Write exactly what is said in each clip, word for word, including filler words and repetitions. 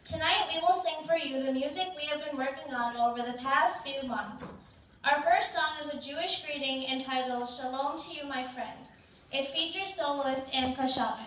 Tonight we will sing for you the music we have been working on over the past few months. Our first song is a Jewish greeting entitled Shalom to You, My Friend. It features soloist Amka Shamet.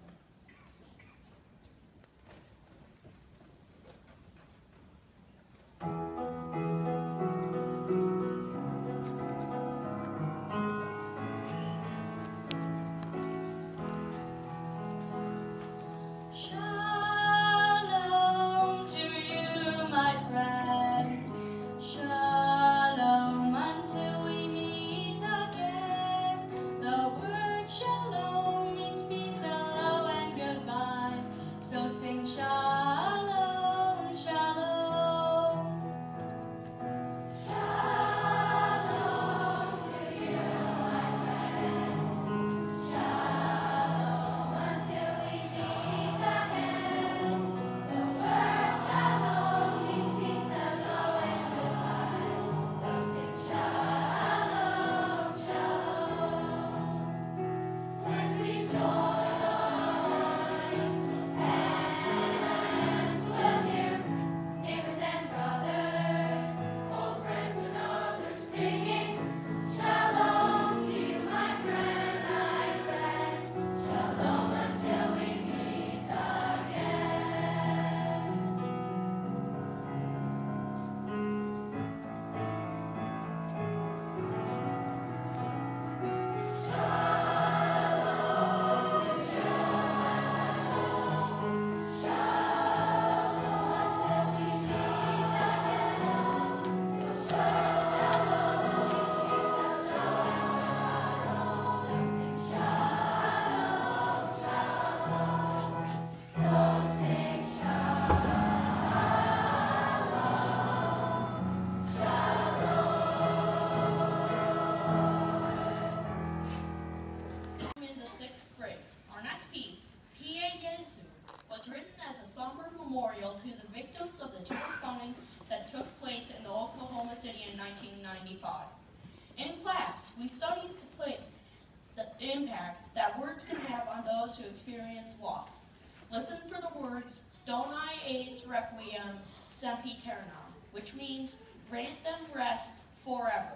Memorial to the victims of the Jewish bombing that took place in the Oklahoma City in nineteen ninety-five. In class, we studied the, play, the impact that words can have on those who experience loss. Listen for the words Donai Eis Requiem Sempiternam, which means grant them rest forever.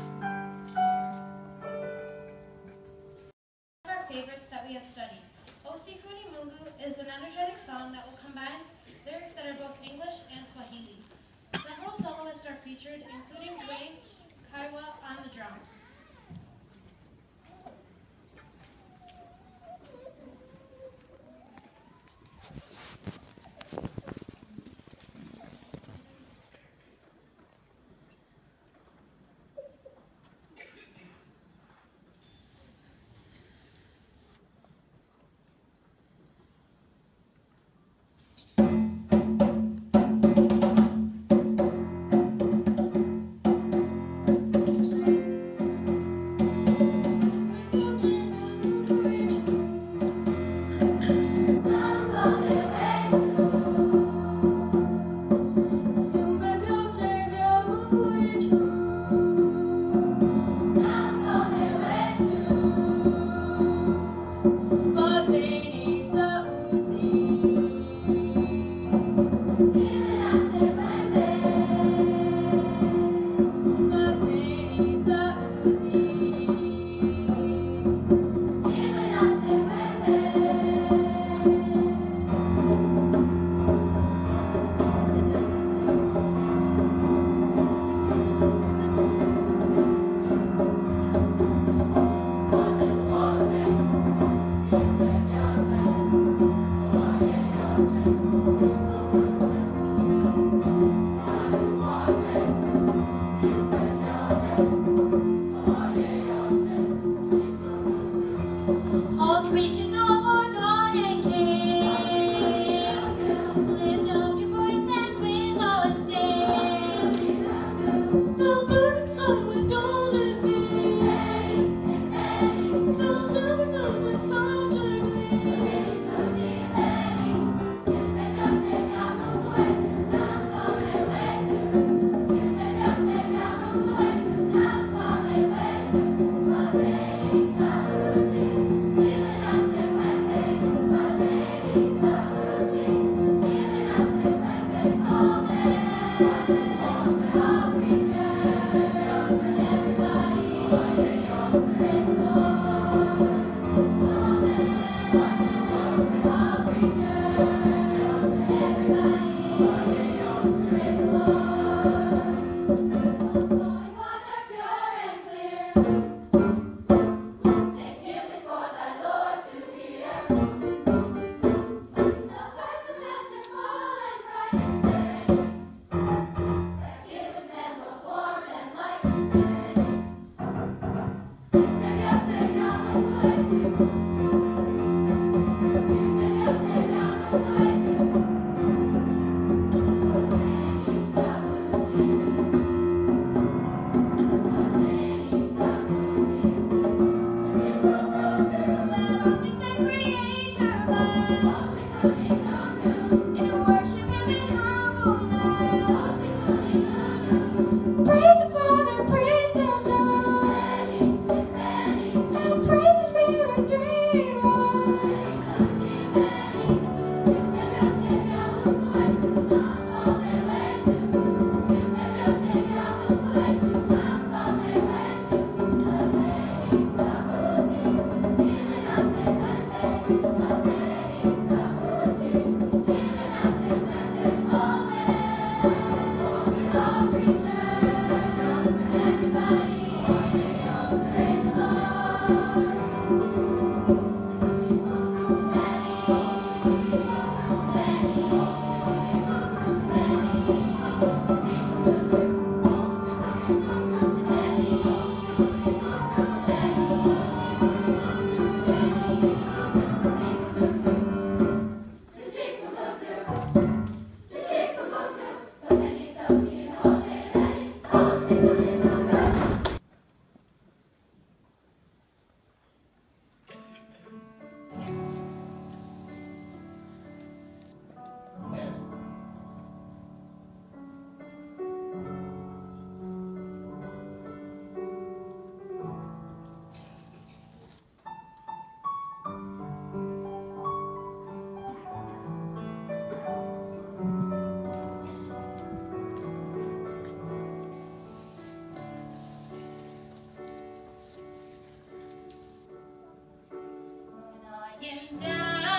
Favorites that we have studied. Osifuni Mungu is an energetic song that will combine lyrics that are both English and Swahili. Several soloists are featured, including Dwayne Kaiwa on the drums. Him down.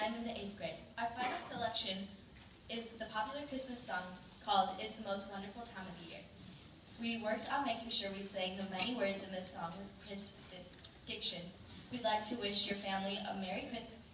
I'm in the eighth grade. Our final selection is the popular Christmas song called It's the Most Wonderful Time of the Year. We worked on making sure we sang the many words in this song with crisp diction. We'd like to wish your family a Merry Christmas